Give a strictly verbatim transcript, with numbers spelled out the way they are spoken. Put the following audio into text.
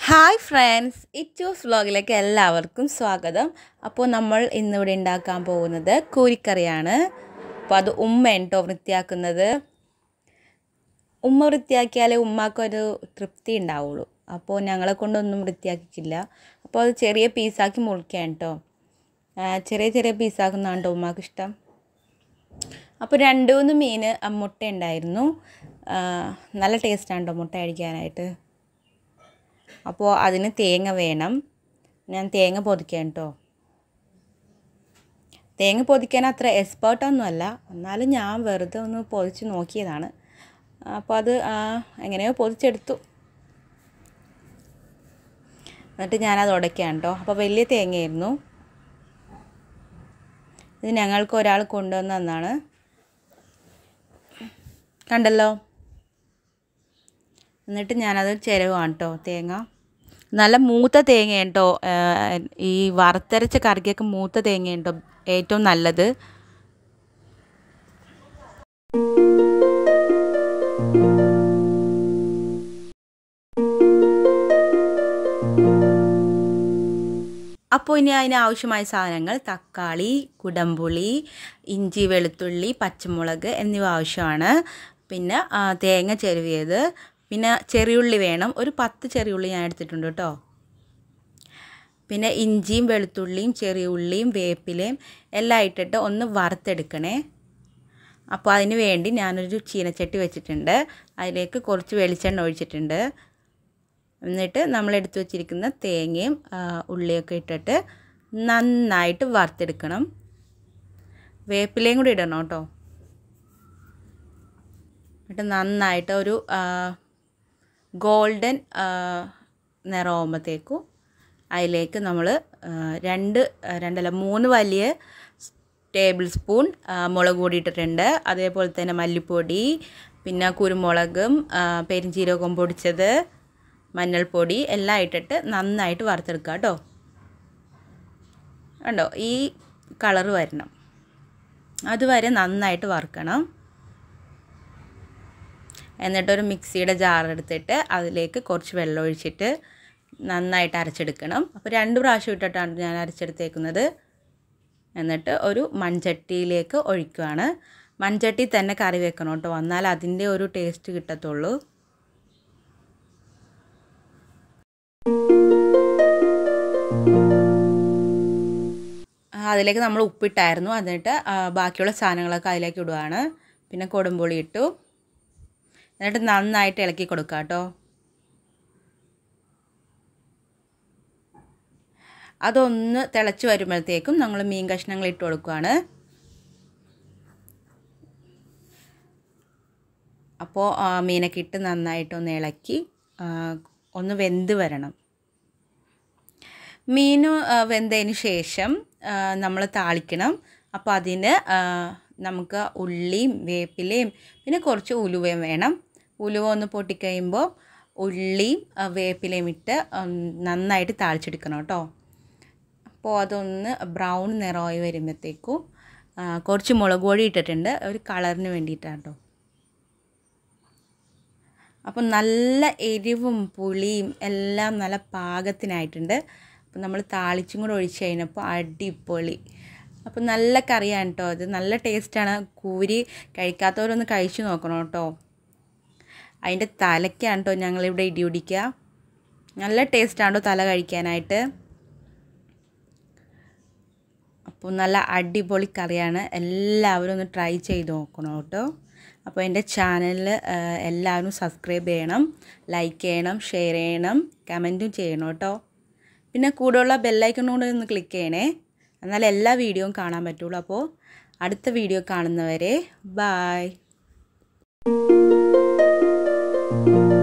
Hi friends, echu'svlogലേക്ക് എല്ലാവർക്കും സ്വാഗതം. അപ്പോൾ നമ്മൾ ഇന്നിവിടെ ഉണ്ടാക്കാൻ പോകുന്നത് കോഴിക്കറിയാണ്. അപ്പോൾ അത് ഉമ്മയാണ് കേട്ടോ വൃത്തിയാക്കുന്നത്. ഉമ്മ വൃത്തിയാക്കിയാലേ ഉമ്മാക്കൊരു തൃപ്തി ഉണ്ടാവുള്ളൂ. അപ്പോൾ ഞങ്ങളെ കൊണ്ടൊന്നും വൃത്തിയാക്കിക്കില്ല. അപ്പോൾ അത് ചെറിയ പീസാക്കി മുറിക്കാൻ കേട്ടോ. ചെറിയ ചെറിയ പീസാക്കുന്നതാണ് കേട്ടോ ഉമ്മാക്ക് ഇഷ്ടം. അപ്പോൾ രണ്ട് മൂന്ന് മീൻ മുട്ട ഉണ്ടായിരുന്നു. നല്ല ടേസ്റ്റാണ് കേട്ടോ മുട്ട കഴിക്കാനായിട്ട്. അപ്പോൾ അതിന് തേങ്ങ വേണം. ഞാൻ തേങ്ങ പൊതിക്കാം കേട്ടോ. തേങ്ങ പൊതിക്കാൻ അത്ര എക്സ്പേർട്ടൊന്നുമല്ല, എന്നാലും ഞാൻ വെറുതെ ഒന്ന് പൊതിച്ച് നോക്കിയതാണ്. അപ്പോൾ അത് എങ്ങനെയോ പൊതിച്ചെടുത്തു. എന്നിട്ട് ഞാനത് ഉടയ്ക്കാം കേട്ടോ. അപ്പോൾ വലിയ തേങ്ങയായിരുന്നു. ഇത് ഞങ്ങൾക്ക് ഒരാൾ കൊണ്ടുവന്നതാണ്. കണ്ടല്ലോ. എന്നിട്ട് ഞാനത് ചിരവാണ് കേട്ടോ തേങ്ങ. നല്ല മൂത്ത തേങ്ങ കേട്ടോ. ഈ വറുത്തരച്ച കറിക്കൊക്കെ മൂത്ത തേങ്ങ കേട്ടോ ഏറ്റവും നല്ലത്. അപ്പോൾ ഇനി അതിന് ആവശ്യമായ സാധനങ്ങൾ തക്കാളി, കുടംപുളി, ഇഞ്ചി, വെളുത്തുള്ളി, പച്ചമുളക് എന്നിവ ആവശ്യമാണ്. പിന്നെ തേങ്ങ ചിരവിയത്, പിന്നെ ചെറിയുള്ളി വേണം. ഒരു പത്ത് ചെറിയുള്ളി ഞാൻ എടുത്തിട്ടുണ്ട് കേട്ടോ. പിന്നെ ഇഞ്ചിയും വെളുത്തുള്ളിയും ചെറിയ ഉള്ളിയും വേപ്പിലയും എല്ലാം ഇട്ടിട്ട് ഒന്ന് വറുത്തെടുക്കണേ. അപ്പോൾ അതിന് വേണ്ടി ഞാനൊരു ചീനച്ചട്ടി വെച്ചിട്ടുണ്ട്. അതിലേക്ക് കുറച്ച് വെളിച്ചെണ്ണ ഒഴിച്ചിട്ടുണ്ട്. എന്നിട്ട് നമ്മൾ എടുത്തു വച്ചിരിക്കുന്ന തേങ്ങയും ഉള്ളിയൊക്കെ ഇട്ടിട്ട് നന്നായിട്ട് വറുത്തെടുക്കണം. വേപ്പിലയും കൂടി ഇടണം കേട്ടോ. എന്നിട്ട് നന്നായിട്ട് ഒരു ഗോൾഡൻ നിറമാകുമ്പോഴത്തേക്കും അതിലേക്ക് നമ്മൾ രണ്ട് രണ്ടല്ല മൂന്ന് വലിയ ടേബിൾ സ്പൂൺ മുളക് പൊടി ഇട്ടിട്ടുണ്ട്. അതേപോലെ തന്നെ മല്ലിപ്പൊടി, പിന്നെ കുരുമുളകും പെരിഞ്ചീരകവും പൊടിച്ചത്, മഞ്ഞൾപ്പൊടി എല്ലാം ഇട്ടിട്ട് നന്നായിട്ട് വറുത്തെടുക്കുക കേട്ടോ. കണ്ടോ, ഈ കളറ് വരണം. അതുവരെ നന്നായിട്ട് വറുക്കണം. എന്നിട്ടൊരു മിക്സിയുടെ ജാർ എടുത്തിട്ട് അതിലേക്ക് കുറച്ച് വെള്ളം ഒഴിച്ചിട്ട് നന്നായിട്ട് അരച്ചെടുക്കണം. അപ്പോൾ രണ്ട് പ്രാവശ്യം ഇട്ടിട്ടാണ് ഞാൻ അരച്ചെടുത്തേക്കുന്നത്. എന്നിട്ട് ഒരു മൺചട്ടിയിലേക്ക് ഒഴിക്കുകയാണ്. മൺചട്ടി തന്നെ കറി വെക്കണം കേട്ടോ, എന്നാൽ അതിൻ്റെ ഒരു ടേസ്റ്റ് കിട്ടത്തുള്ളൂ. അതിലേക്ക് നമ്മൾ ഉപ്പിട്ടായിരുന്നു. എന്നിട്ട് ബാക്കിയുള്ള സാധനങ്ങളൊക്കെ അതിലേക്ക് ഇടുകയാണ്. പിന്നെ കുടംപുളി ഇട്ടു. എന്നിട്ട് നന്നായിട്ട് ഇളക്കി കൊടുക്കുക കേട്ടോ. അതൊന്ന് തിളച്ച് വരുമ്പോഴത്തേക്കും നമ്മൾ മീൻ കഷ്ണങ്ങൾ ഇട്ട് കൊടുക്കുകയാണ്. അപ്പോൾ മീനൊക്കെ ഇട്ട് നന്നായിട്ടൊന്ന് ഇളക്കി ഒന്ന് വെന്ത് വരണം. മീൻ വെന്തതിന് ശേഷം നമ്മൾ താളിക്കണം. അപ്പോൾ അതിന് നമുക്ക് ഉള്ളിയും വേപ്പിലയും പിന്നെ കുറച്ച് ഉലുവയും വേണം. ഉലുവ ഒന്ന് പൊട്ടിക്കഴിയുമ്പോൾ ഉള്ളിയും വേപ്പിലയും ഇട്ട് നന്നായിട്ട് താളിച്ചെടുക്കണം കേട്ടോ. അപ്പോൾ അതൊന്ന് ബ്രൗൺ നിറമായി വരുമ്പോഴത്തേക്കും കുറച്ച് മുളക് പൊടി ഇട്ടിട്ടുണ്ട്, ഒരു കളറിന് വേണ്ടിയിട്ടാണ് കേട്ടോ. അപ്പോൾ നല്ല എരിവും പുളിയും എല്ലാം നല്ല പാകത്തിനായിട്ടുണ്ട്. അപ്പോൾ നമ്മൾ താളിച്ചും കൂടെ ഒഴിച്ച് കഴിഞ്ഞപ്പോൾ അടിപൊളി. അപ്പോൾ നല്ല കറിയാണ് കേട്ടോ. അത് നല്ല ടേസ്റ്റാണ്. കൂരി കഴിക്കാത്തവരൊന്ന് കഴിച്ചു നോക്കണം കേട്ടോ. അതിൻ്റെ തലയ്ക്കാണ് കേട്ടോ ഞങ്ങളിവിടെ ഇടി പിടിക്കുക. നല്ല ടേസ്റ്റാണ് കേട്ടോ തല കഴിക്കാനായിട്ട്. അപ്പോൾ നല്ല അടിപൊളി കറിയാണ്. എല്ലാവരും ഒന്ന് ട്രൈ ചെയ്ത് നോക്കണം കേട്ടോ. അപ്പോൾ എൻ്റെ ചാനലിൽ എല്ലാവരും സബ്സ്ക്രൈബ് ചെയ്യണം, ലൈക്ക് ചെയ്യണം, ഷെയർ ചെയ്യണം, കമൻറ്റും ചെയ്യണം കേട്ടോ. പിന്നെ കൂടെയുള്ള ബെല്ലൈക്കണും കൂടെ ഒന്ന് ക്ലിക്ക് ചെയ്യണേ, എന്നാൽ എല്ലാ വീഡിയോയും കാണാൻ പറ്റുള്ളൂ. അപ്പോൾ അടുത്ത വീഡിയോ കാണുന്നവരെ ബായ്.